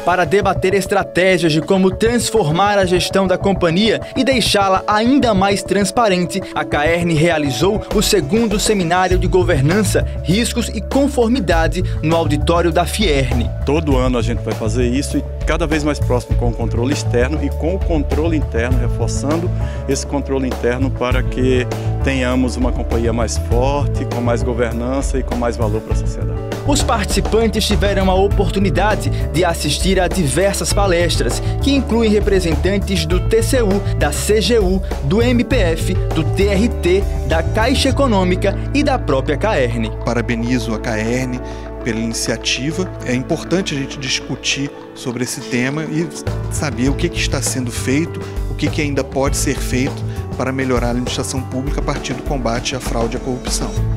Para debater estratégias de como transformar a gestão da companhia e deixá-la ainda mais transparente, a Caerne realizou o segundo seminário de governança, riscos e conformidade no auditório da Fierne. Todo ano a gente vai fazer isso e cada vez mais próximo com o controle externo e com o controle interno, reforçando esse controle interno para que tenhamos uma companhia mais forte, com mais governança e com mais valor para a sociedade. Os participantes tiveram a oportunidade de assistir a diversas palestras, que incluem representantes do TCU, da CGU, do MPF, do TRT, da Caixa Econômica e da própria Caerne. Parabenizo a Caerne pela iniciativa. É importante a gente discutir sobre esse tema e saber o que está sendo feito, o que ainda pode ser feito para melhorar a administração pública a partir do combate à fraude e à corrupção.